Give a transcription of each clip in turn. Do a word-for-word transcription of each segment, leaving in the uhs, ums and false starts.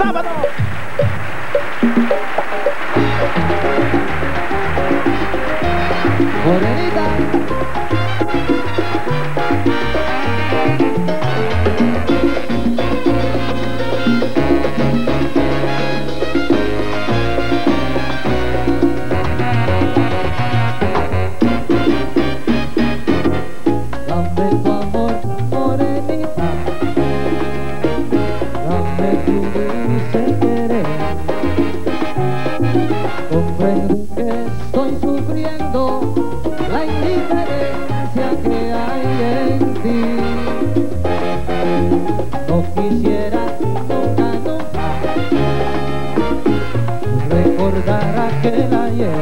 sábado. Morenita. Dame tu amor, morenita, dame tu dulce querer. Comprendo que estoy sufriendo la indiferencia que hay en ti. No quisiera nunca, nunca recordar aquel ayer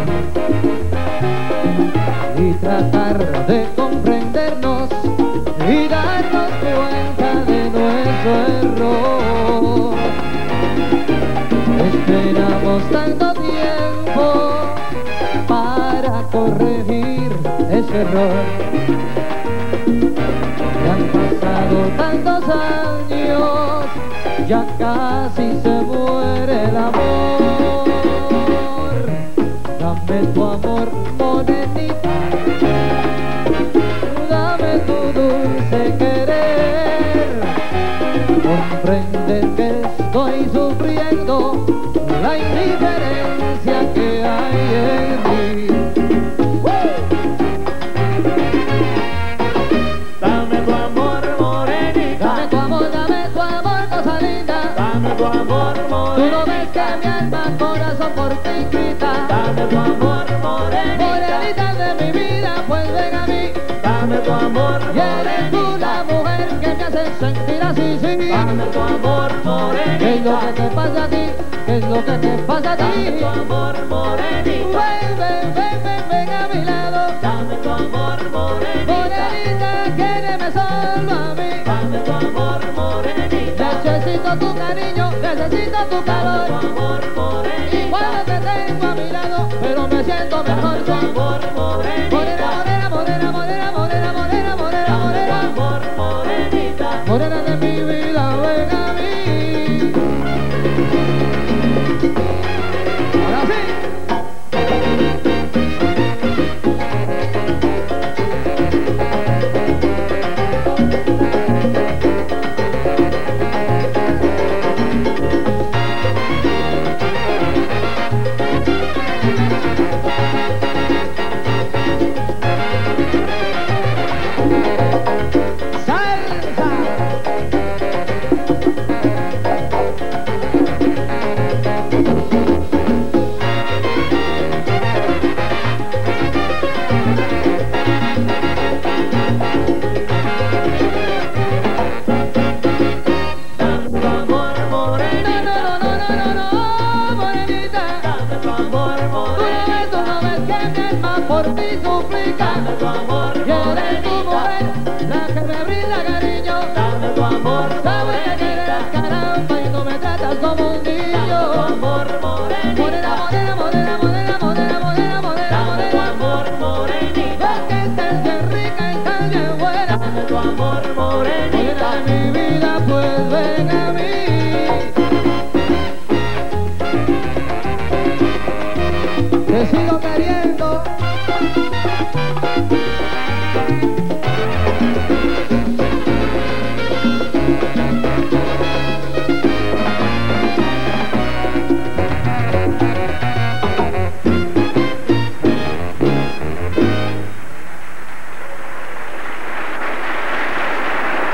y tratar de comprendernos y darnos cuenta de nuestro error. Esperamos tanto tiempo para corregir ese error. Ya han pasado tantos años, ya casi se muere el amor. Dame tu amor, morenita, dame tu dulce querer. Comprende que estoy sufriendo la indiferencia que hay en mí. Dame tu amor, morenita. Dame tu amor, dame tu amor, cosa linda. Dame tu amor, Tú no morenita. ves que mi alma, corazón por ti grita. Dame tu amor, morenita. Morenita de mi vida, pues ven a mí. Dame tu amor, Y eres tú la mujer que me hace sentir así, sí. dame tu amor, morenita. ¿Qué es lo que te pasa a ti? ¿Qué es lo que te pasa a ti? Dame tu amor, morenita. Ven, ven, ven, ven, ven a mi lado. Dame tu amor, morenita. Morenita, quéreme solo a mí. Dame tu amor, morenita. Necesito tu cariño, necesito tu calor. Dame tu amor, morenita. Y cuando te tengo a mi lado, pero me siento mejor, Dame tu sí. amor, morenita. Morena, morena, morena, morena, morena, morena, morena, Dame tu morena. amor, morenita. Morena de mi vida, ven a mí. Ahora sí. Salsa. Dame tu amor, No, morenita. no, no, no, no, no, no, morenita. Dame tu amor, Tú no ves, morenita. tú no ves que mi alma por ti suplica. Dame tu amor, Y eres tu mujer, morenita. la que me brinda cariño. Dame tu amor, Sabes que morenita. eres caramba y tú me tratas como un Dame tu niño. amor, morenita. Morena, morena, morena, morena, morena, morena, morena, Dame tu morena. amor, morenita. Ves que estás bien rica y estás bien buena. Dame tu amor, morenita. Morena de mi vida, pues ven a mí. Te sigo queriendo.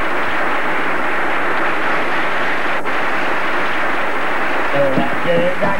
Hora llega